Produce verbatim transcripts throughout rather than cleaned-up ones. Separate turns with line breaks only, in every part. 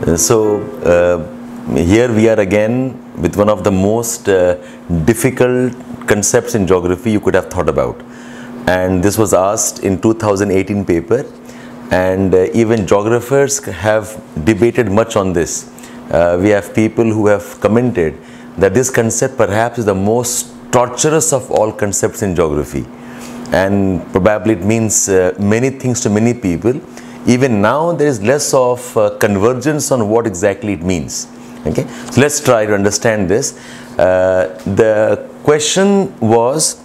Uh, So uh, here we are again with one of the most uh, difficult concepts in geography you could have thought about, and this was asked in two thousand eighteen paper, and uh, even geographers have debated much on this. Uh, we have people who have commented that this concept perhaps is the most torturous of all concepts in geography, and probably it means uh, many things to many people. Even now there is less of uh, convergence on what exactly it means. Okay, so let's try to understand this. Uh, the question was,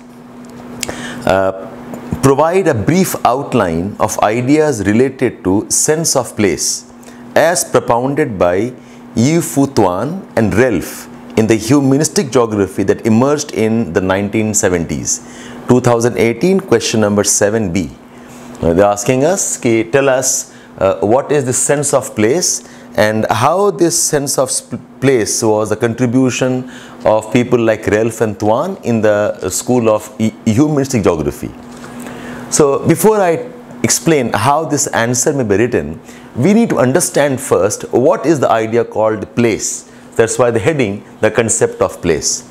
uh, provide a brief outline of ideas related to sense of place as propounded by Yu Fu Tuan and Relf in the humanistic geography that emerged in the nineteen seventies. two thousand eighteen, question number seven B. Uh, they're asking us, okay, tell us uh, what is the sense of place and how this sense of place was a contribution of people like Relf and Tuan in the school of humanistic geography. So before I explain how this answer may be written, we need to understand first what is the idea called place. That's why the heading, the concept of place.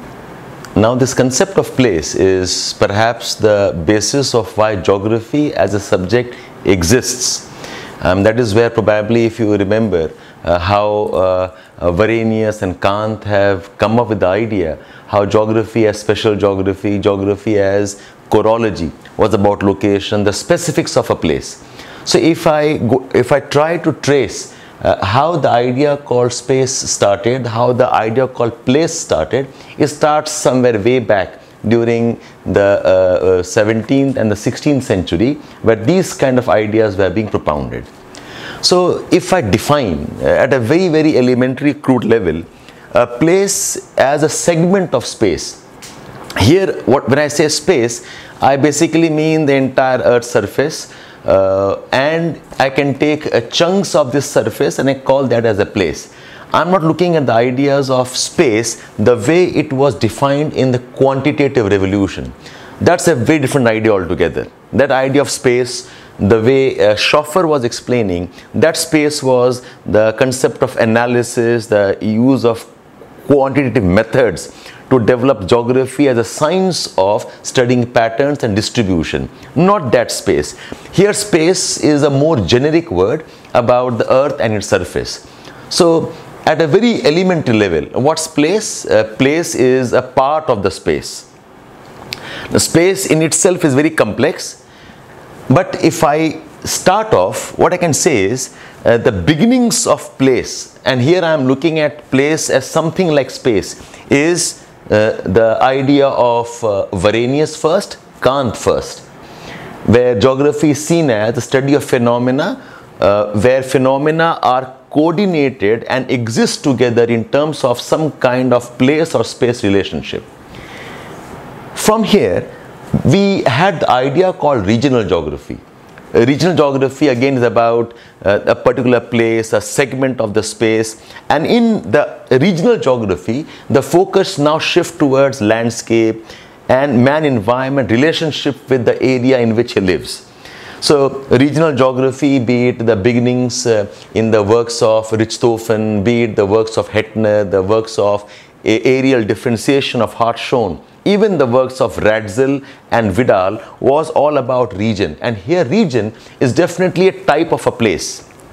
Now this concept of place is perhaps the basis of why geography as a subject exists. Um, that is where probably, if you remember uh, how uh, uh, Varenius and Kant have come up with the idea how geography as special geography, geography as chorology was about location, the specifics of a place. So if I go, if I try to trace Uh, how the idea called space started, how the idea called place started, it starts somewhere way back during the uh, uh, seventeenth and the sixteenth century, where these kind of ideas were being propounded. So if I define uh, at a very very elementary crude level a place as a segment of space, here what when I say space, I basically mean the entire Earth's surface. Uh, and I can take uh, chunks of this surface and I call that as a place. I'm not looking at the ideas of space the way it was defined in the quantitative revolution. That's a very different idea altogether. That idea of space, the way uh, Schoffer was explaining, that space was the concept of analysis, the use of quantitative methods to develop geography as a science of studying patterns and distribution, not that space. Here space is a more generic word about the earth and its surface. So at a very elementary level, what's place? Uh, place is a part of the space. The space in itself is very complex, but if I start off, what I can say is uh, the beginnings of place, and here I am looking at place as something like space, is Uh, the idea of uh, Varenius first, Kant first, where geography is seen as the study of phenomena, uh, where phenomena are coordinated and exist together in terms of some kind of place or space relationship. From here, we had the idea called regional geography. Uh, regional geography again is about uh, a particular place, a segment of the space, and in the regional geography the focus now shift towards landscape and man-environment relationship with the area in which he lives. So regional geography, be it the beginnings uh, in the works of Richthofen, be it the works of Hettner, the works of aerial differentiation of Hartshorne, even the works of Ratzel and Vidal, was all about region, and here region is definitely a type of a place.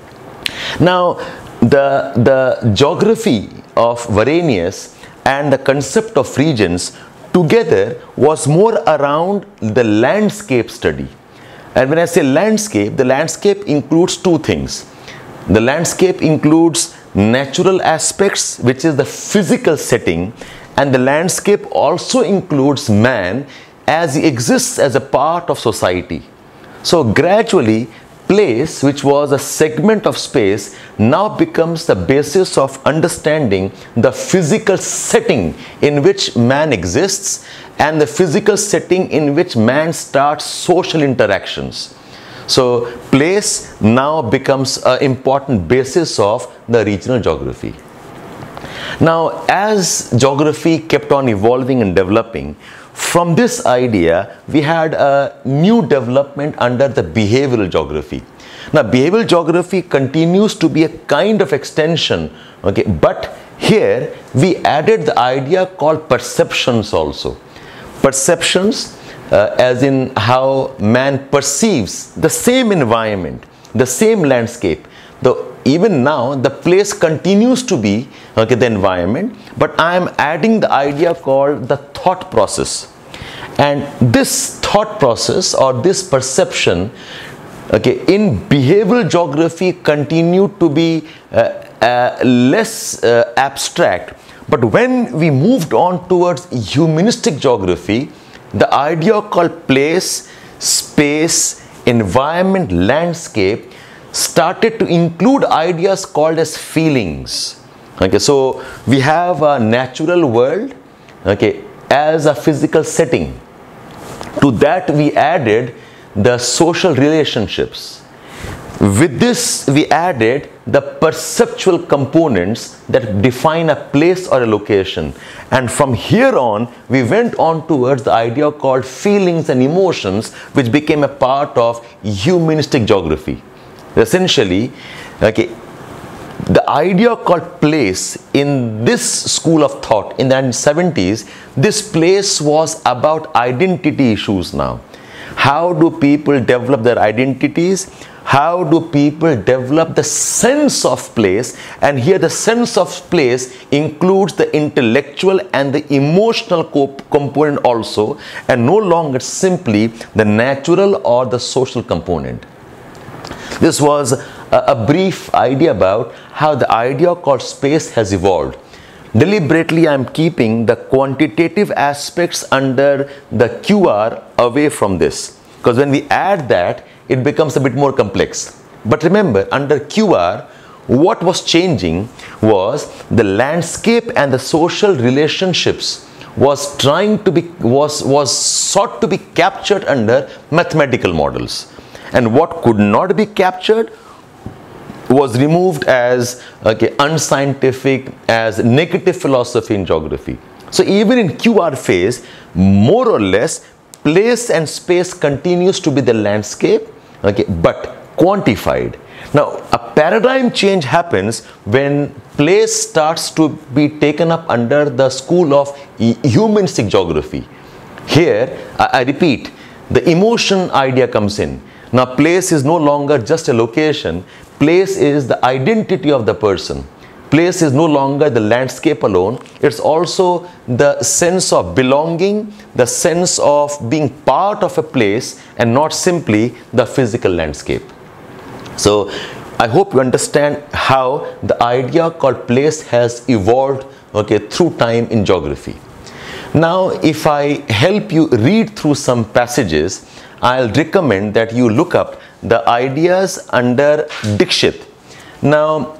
Now the, the geography of Varenius and the concept of regions together was more around the landscape study. And when I say landscape, the landscape includes two things. The landscape includes natural aspects, which is the physical setting, and the landscape also includes man as he exists as a part of society. So gradually, place, which was a segment of space, now becomes the basis of understanding the physical setting in which man exists and the physical setting in which man starts social interactions. So place now becomes an important basis of the regional geography. Now, as geography kept on evolving and developing, from this idea we had a new development under the behavioral geography. Now, behavioral geography continues to be a kind of extension, okay, but here we added the idea called perceptions also. Perceptions uh, as in how man perceives the same environment, the same landscape. The, even now the place continues to be, okay, the environment, but I am adding the idea called the thought process. And this thought process or this perception, okay, in behavioral geography continued to be uh, uh, less uh, abstract. But when we moved on towards humanistic geography, the idea called place, space, environment, landscape started to include ideas called as feelings. Okay, so we have a natural world, okay, as a physical setting. To that we added the social relationships. With this we added the perceptual components that define a place or a location. And from here on we went on towards the idea called feelings and emotions, which became a part of humanistic geography. Essentially, okay, the idea called place in this school of thought in the nineteen seventies, this place was about identity issues now. How do people develop their identities? How do people develop the sense of place? And here the sense of place includes the intellectual and the emotional component also, and no longer simply the natural or the social component. This was a, a brief idea about how the idea called space has evolved. Deliberately, I am keeping the quantitative aspects under the Q R away from this, because when we add that, it becomes a bit more complex. But remember, under Q R, what was changing was the landscape and the social relationships was trying to be, was, was sought to be captured under mathematical models. And what could not be captured was removed as, okay, unscientific, as negative philosophy in geography. So even in Q R phase, more or less, place and space continues to be the landscape, okay, but quantified. Now, a paradigm change happens when place starts to be taken up under the school of humanistic geography. Here, I, I repeat, the emotion idea comes in. Now, place is no longer just a location. Place is the identity of the person. Place is no longer the landscape alone. It's also the sense of belonging, the sense of being part of a place and not simply the physical landscape. So, I hope you understand how the idea called place has evolved, okay, through time in geography. Now, if I help you read through some passages, I'll recommend that you look up the ideas under Dikshit. Now,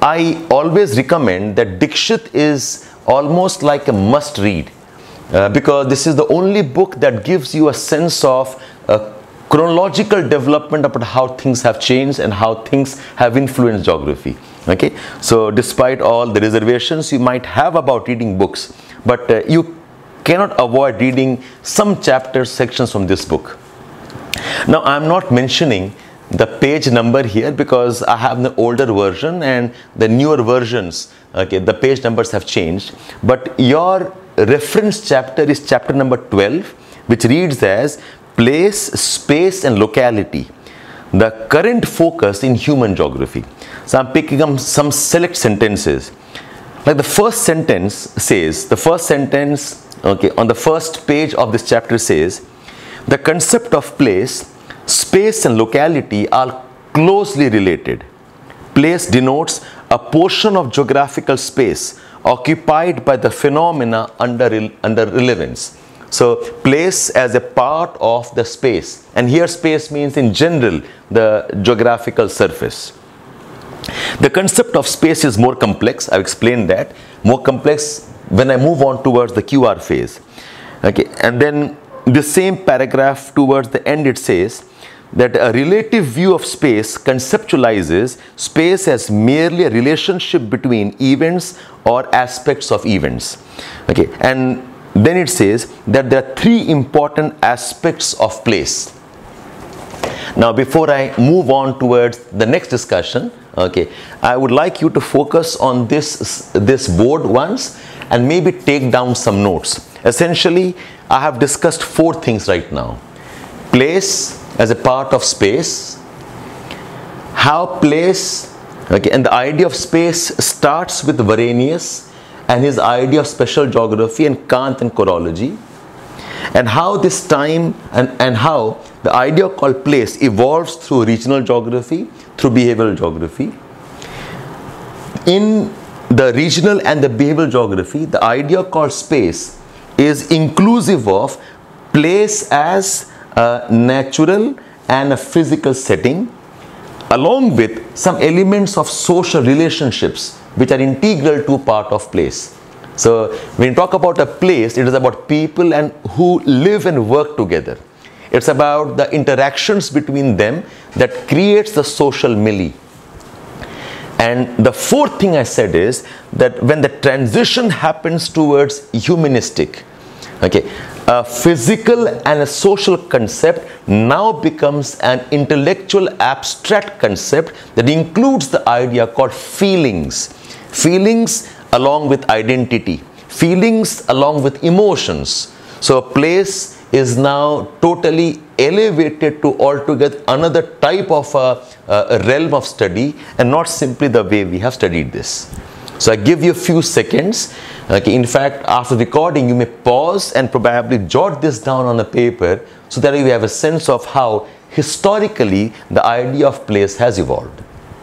I always recommend that Dikshit is almost like a must read uh, because this is the only book that gives you a sense of uh, chronological development about how things have changed and how things have influenced geography. Okay, so despite all the reservations you might have about reading books, but uh, you cannot avoid reading some chapters, sections from this book. Now, I am not mentioning the page number here because I have the older version and the newer versions, okay, the page numbers have changed. But your reference chapter is chapter number twelve, which reads as Place, Space and Locality, the current focus in human geography. So, I am picking up some select sentences. Like the first sentence says, the first sentence, okay, on the first page of this chapter says, the concept of place, space and locality are closely related. Place denotes a portion of geographical space occupied by the phenomena under, under relevance. So, place as a part of the space, and here space means in general the geographical surface. The concept of space is more complex. I've explained that. More complex when I move on towards the Q R phase. Okay, and then the same paragraph towards the end it says that a relative view of space conceptualizes space as merely a relationship between events or aspects of events. Okay, and then it says that there are three important aspects of place. Now, before I move on towards the next discussion, okay, I would like you to focus on this, this board once and maybe take down some notes. Essentially, I have discussed four things right now. Place as a part of space, how place, okay, and the idea of space starts with Varenius and his idea of special geography and Kant and chorology, and how this time and, and how the idea called place evolves through regional geography, through behavioral geography. In the regional and the behavioral geography, the idea called space is inclusive of place as a natural and a physical setting, along with some elements of social relationships which are integral to part of place. So when you talk about a place, it is about people and who live and work together. It's about the interactions between them that creates the social milieu. And the fourth thing I said is that when the transition happens towards humanistic, okay, a physical and a social concept now becomes an intellectual abstract concept that includes the idea called feelings. Feelings along with identity, feelings along with emotions. So a place is now totally elevated to altogether another type of a, a realm of study, and not simply the way we have studied this. So I give you a few seconds. Okay, in fact, after recording, you may pause and probably jot this down on a paper so that you have a sense of how historically the idea of place has evolved.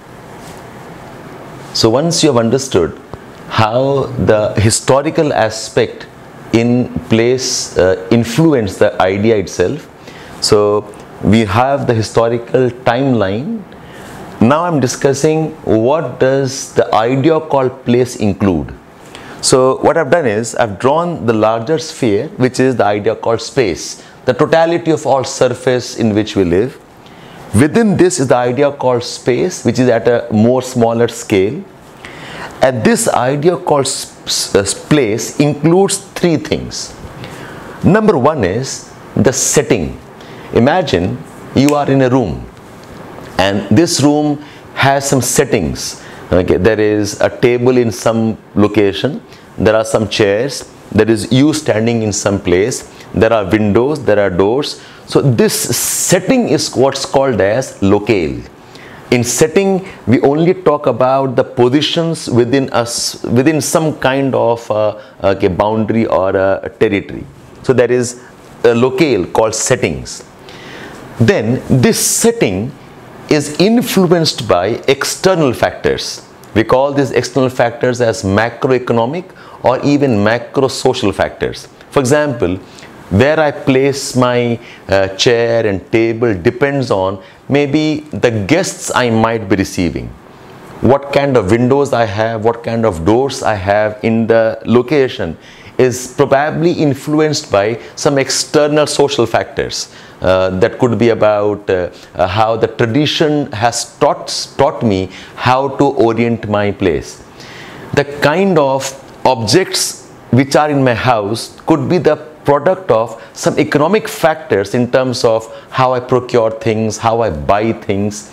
So once you have understood how the historical aspect in place uh, influenced the idea itself, so we have the historical timeline. Now I'm discussing what does the idea called place include. So what I've done is I've drawn the larger sphere, which is the idea called space, the totality of all surface in which we live. Within this is the idea called space, which is at a more smaller scale. And this idea called place includes three things. Number one is the setting. Imagine you are in a room, and this room has some settings. Okay, there is a table in some location, there are some chairs, there is you standing in some place, there are windows, there are doors. So this setting is what's called as locale. In setting, we only talk about the positions within us, within some kind of uh, okay, boundary or a territory. So there is a locale called settings. Then this setting is influenced by external factors. We call these external factors as macroeconomic or even macro-social factors. For example, where I place my uh, chair and table depends on maybe the guests I might be receiving, what kind of windows I have, what kind of doors I have in the location is probably influenced by some external social factors. Uh, that could be about uh, uh, how the tradition has taught, taught me how to orient my place. The kind of objects which are in my house could be the product of some economic factors in terms of how I procure things, how I buy things,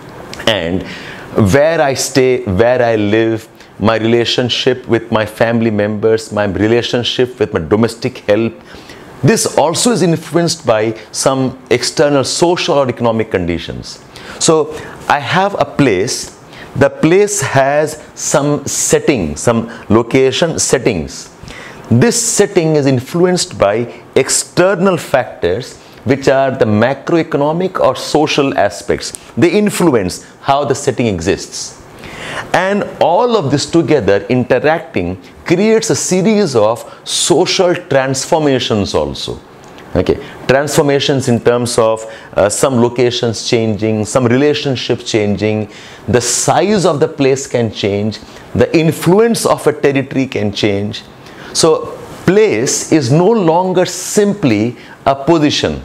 and where I stay, where I live, my relationship with my family members, my relationship with my domestic help. This also is influenced by some external social or economic conditions. So I have a place, the place has some setting, some location settings. This setting is influenced by external factors which are the macroeconomic or social aspects. They influence how the setting exists. And all of this together interacting creates a series of social transformations also. Okay, transformations in terms of uh, some locations changing, some relationships changing, the size of the place can change, the influence of a territory can change. So place is no longer simply a position.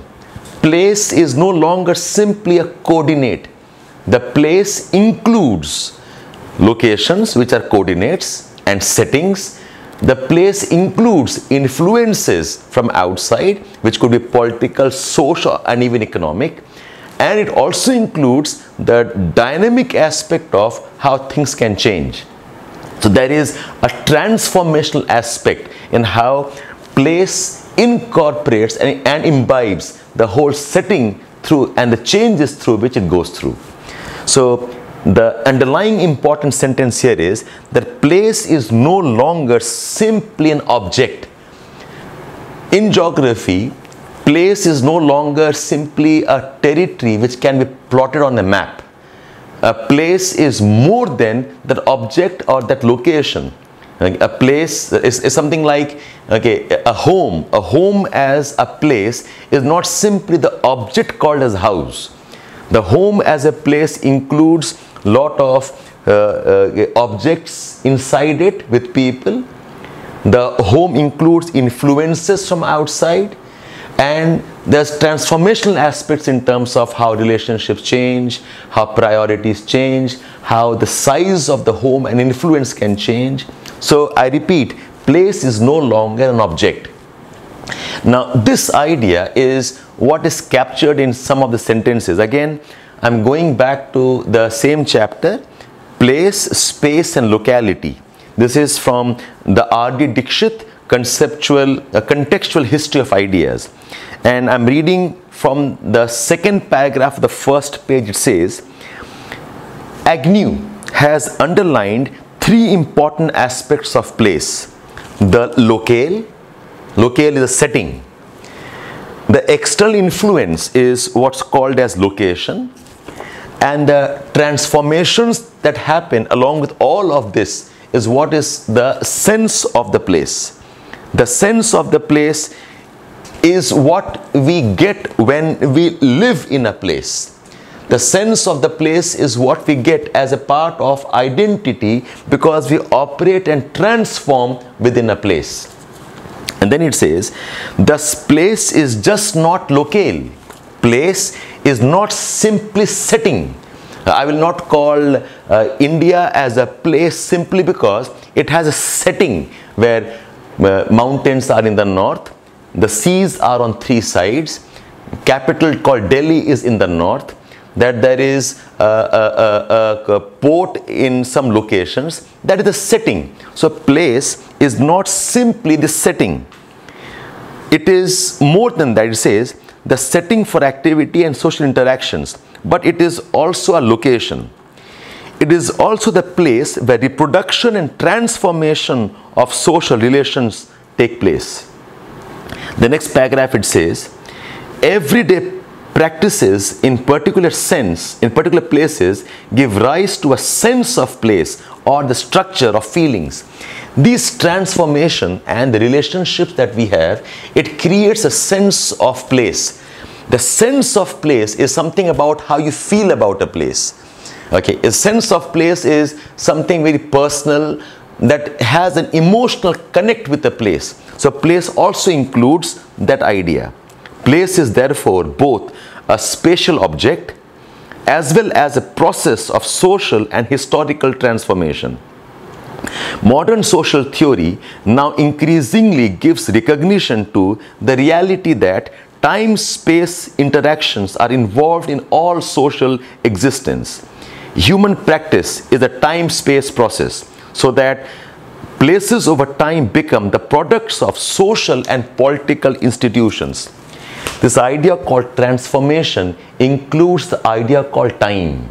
Place is no longer simply a coordinate. The place includes locations which are coordinates and settings. The place includes influences from outside, which could be political, social, and even economic. and it also includes the dynamic aspect of how things can change. So there is a transformational aspect in how place incorporates and, and imbibes the whole setting through and the changes through which it goes through. So the underlying important sentence here is that place is no longer simply an object. In geography, place is no longer simply a territory which can be plotted on a map. A place is more than that object or that location. A place is, is something like, okay, a home. A home as a place is not simply the object called as house. The home as a place includes lot of uh, uh, objects inside it with people. The home includes influences from outside, and there's transformational aspects in terms of how relationships change, how priorities change, how the size of the home and influence can change. So I repeat, place is no longer an object. Now this idea is what is captured in some of the sentences. Again, I'm going back to the same chapter, place, space and locality. This is from the R D Dixit conceptual, uh, contextual history of ideas. And I'm reading from the second paragraph of the first page. It says, Agnew has underlined three important aspects of place. The locale, locale is a setting. The external influence is what's called as location. And the transformations that happen along with all of this is what is the sense of the place. The sense of the place is what we get when we live in a place. The sense of the place is what we get as a part of identity because we operate and transform within a place. And then it says, thus place is just not locale. Place is not simply setting. I will not call uh, India as a place simply because it has a setting where uh, mountains are in the north, the seas are on three sides, capital called Delhi is in the north, that there is a, a, a, a port in some locations. That is the setting. So place is not simply the setting. It is more than that. It says the setting for activity and social interactions, but it is also a location. It is also the place where reproduction and transformation of social relations take place. The next paragraph it says, everyday practices in particular sense, in particular places, give rise to a sense of place or the structure of feelings. This transformation and the relationships that we have, it creates a sense of place. The sense of place is something about how you feel about a place. Okay, a sense of place is something very personal that has an emotional connect with the place. So place also includes that idea. Place is therefore both a spatial object as well as a process of social and historical transformation. Modern social theory now increasingly gives recognition to the reality that time-space interactions are involved in all social existence. Human practice is a time-space process, so that places over time become the products of social and political institutions. This idea called transformation includes the idea called time.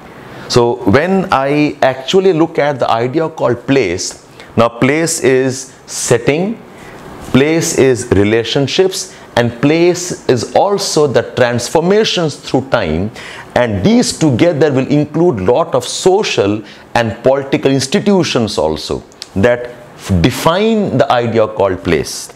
So when I actually look at the idea called place, now place is setting, place is relationships, and place is also the transformations through time, and these together will include lot of social and political institutions also that define the idea called place.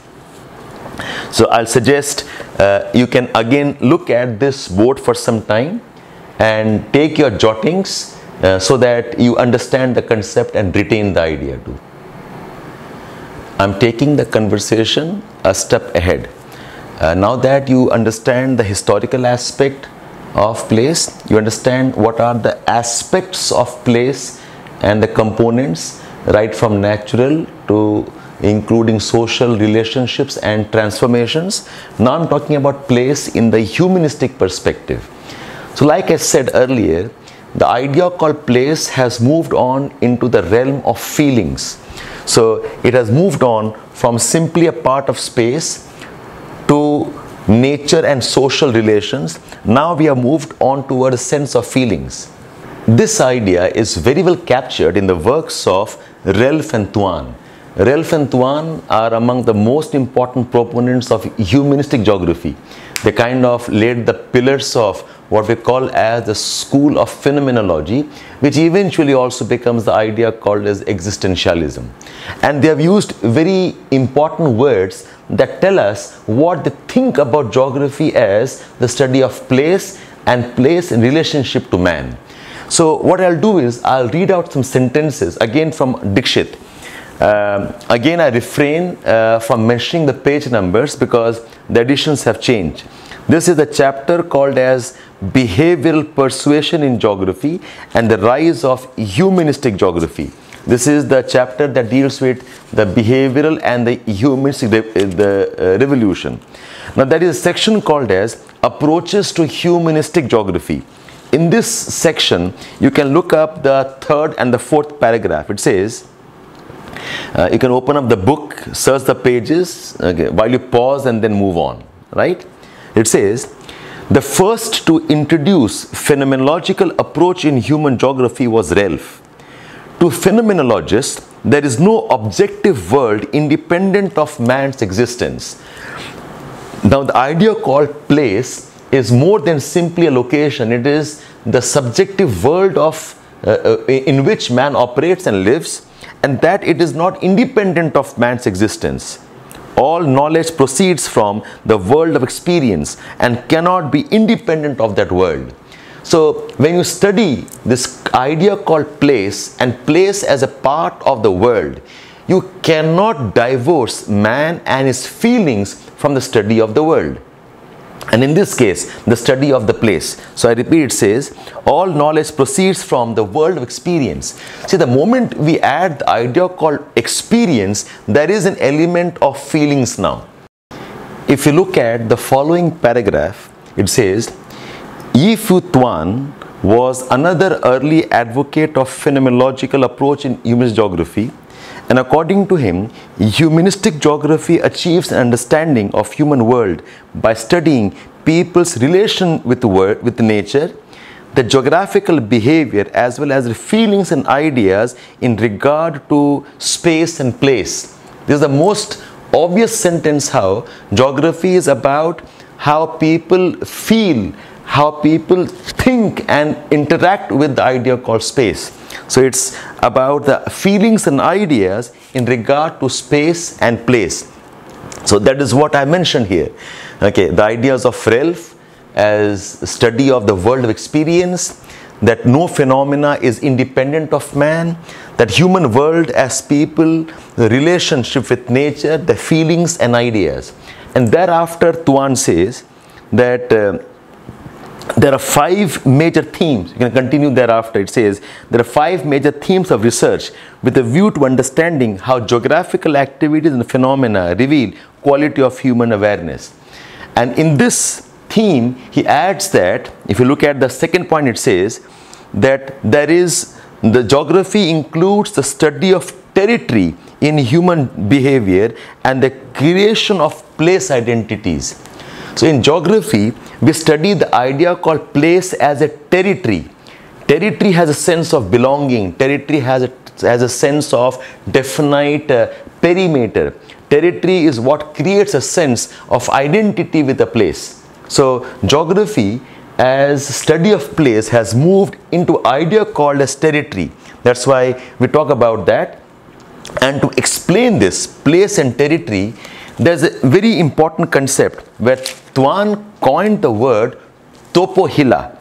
So I'll suggest uh, you can again look at this board for some time and take your jottings uh, so that you understand the concept and retain the idea too. I'm taking the conversation a step ahead. Uh, now that you understand the historical aspect of place, you understand what are the aspects of place and the components, right from natural to including social relationships and transformations. Now I'm talking about place in the humanistic perspective. So like I said earlier, the idea called place has moved on into the realm of feelings. So it has moved on from simply a part of space to nature and social relations. Now we have moved on toward a sense of feelings. This idea is very well captured in the works of Relf and Thuan. Relf and Thuan are among the most important proponents of humanistic geography. They kind of laid the pillars of what we call as the school of phenomenology, which eventually also becomes the idea called as existentialism. And they have used very important words that tell us what they think about geography as the study of place and place in relationship to man. So what I'll do is I'll read out some sentences again from Dixit. Um, again, I refrain uh, from mentioning the page numbers because the editions have changed. This is the chapter called as Behavioral Persuasion in Geography and the Rise of Humanistic Geography. This is the chapter that deals with the behavioral and the humanistic the, uh, revolution. Now that is a section called as Approaches to Humanistic Geography. In this section, you can look up the third and the fourth paragraph. It says, Uh, you can open up the book, search the pages, okay, while you pause and then move on, right? It says, the first to introduce phenomenological approach in human geography was Relf. To phenomenologists, there is no objective world independent of man's existence. Now, the idea called place is more than simply a location. It is the subjective world of uh, uh, in which man operates and lives, and that it is not independent of man's existence. All knowledge proceeds from the world of experience and cannot be independent of that world. So when you study this idea called place and place as a part of the world, you cannot divorce man and his feelings from the study of the world. And in this case, the study of the place. So I repeat, it says, all knowledge proceeds from the world of experience. See, the moment we add the idea called experience, there is an element of feelings now. If you look at the following paragraph, it says, Yifu Thuan was another early advocate of phenomenological approach in humanist geography. And according to him, humanistic geography achieves an understanding of human world by studying people's relation with the world, with nature, the geographical behavior as well as the feelings and ideas in regard to space and place. This is the most obvious sentence how geography is about how people feel, how people think and interact with the idea called space. So it's about the feelings and ideas in regard to space and place. So that is what I mentioned here. Okay, the ideas of Relf as study of the world of experience, that no phenomena is independent of man, that human world as people, the relationship with nature, the feelings and ideas. And thereafter Thuan says that uh, there are five major themes. You can continue thereafter. It says there are five major themes of research with a view to understanding how geographical activities and phenomena reveal quality of human awareness. And in this theme, he adds that, if you look at the second point, it says that there is, the geography includes the study of territory in human behavior and the creation of place identities. So in geography, we study the idea called place as a territory. Territory has a sense of belonging. Territory has a, has a sense of definite uh, perimeter. Territory is what creates a sense of identity with a place. So geography as study of place has moved into idea called as territory. That's why we talk about that. And to explain this place and territory, there's a very important concept where Thuan coined the word topohila.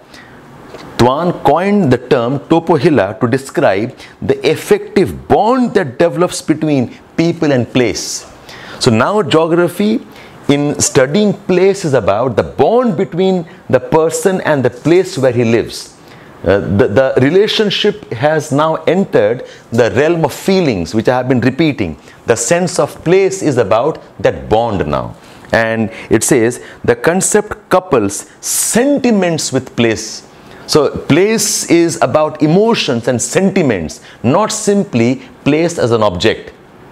Thuan coined the term topohila to describe the effective bond that develops between people and place. So now geography in studying place is about the bond between the person and the place where he lives. Uh, the, the relationship has now entered the realm of feelings, which I have been repeating. The sense of place is about that bond now. And it says the concept couples sentiments with place. So place is about emotions and sentiments, not simply place as an object.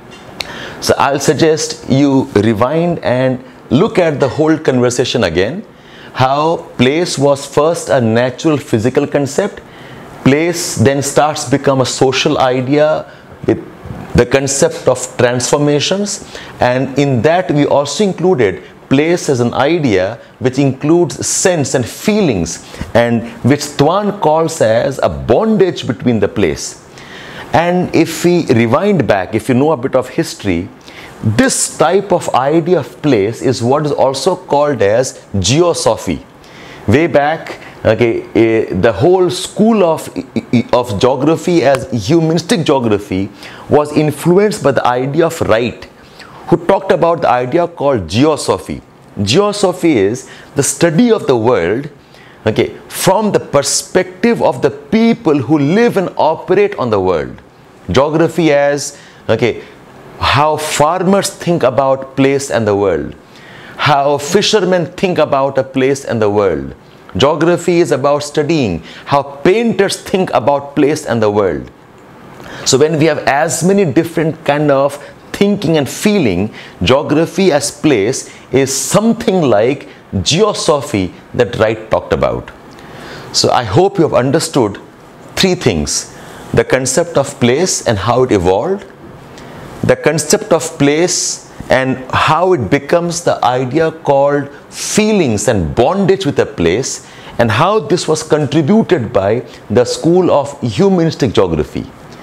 So I'll suggest you rewind and look at the whole conversation again. How place was first a natural physical concept. Place then starts to become a social idea with the concept of transformations, and in that we also included place as an idea which includes sense and feelings, and which Tuan calls as a bondage between the place. And if we rewind back, if you know a bit of history, this type of idea of place is what is also called as geosophy. Way back, okay, uh, the whole school of, of geography as humanistic geography was influenced by the idea of Wright, who talked about the idea called geosophy. Geosophy is the study of the world, okay, from the perspective of the people who live and operate on the world. Geography as, okay, how farmers think about place and the world, how fishermen think about a place and the world. Geography is about studying how painters think about place and the world. So when we have as many different kind of thinking and feeling, geography as place is something like geosophy that Wright talked about. So I hope you have understood three things: the concept of place and how it evolved, the concept of place and how it becomes the idea called feelings and bondage with a place, and how this was contributed by the school of humanistic geography.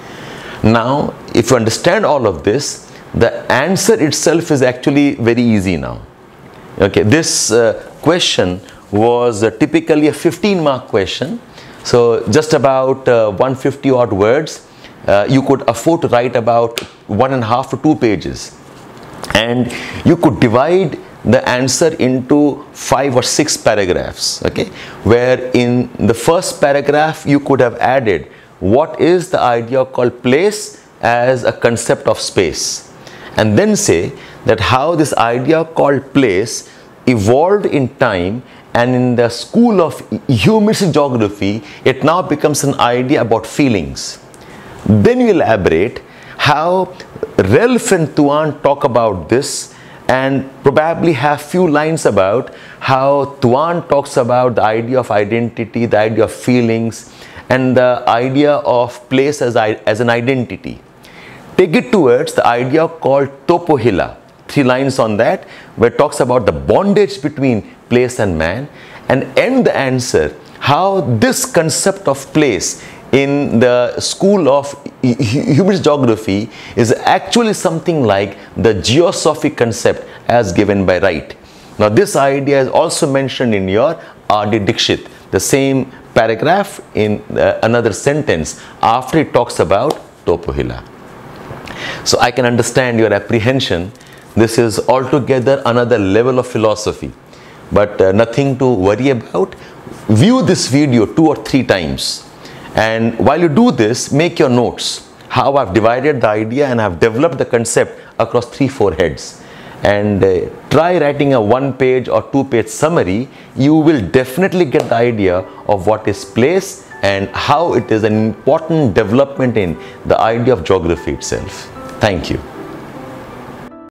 Now, if you understand all of this, the answer itself is actually very easy now. Okay, this uh, question was uh, typically a fifteen mark question. So just about uh, one hundred fifty odd words. Uh, you could afford to write about one and a half to two pages. And you could divide the answer into five or six paragraphs, okay, where in the first paragraph you could have added what is the idea called place as a concept of space, and then say that how this idea called place evolved in time, and in the school of humanistic geography it now becomes an idea about feelings. Then you elaborate how Ralph and Tuan talk about this, and probably have few lines about how Tuan talks about the idea of identity, the idea of feelings, and the idea of place as, as an identity. Take it towards the idea called topohila, three lines on that, where it talks about the bondage between place and man, and end the answer how this concept of place in the school of humanistic geography is actually something like the geosophic concept as given by Wright. Now this idea is also mentioned in your R D Dixit, the same paragraph in uh, another sentence after it talks about topohila. So I can understand your apprehension. This is altogether another level of philosophy, but uh, nothing to worry about. View this video two or three times. And while you do this, make your notes, how I've divided the idea and I've developed the concept across three, four heads. And uh, try writing a one page or two page summary. You will definitely get the idea of what is place and how it is an important development in the idea of geography itself. Thank you.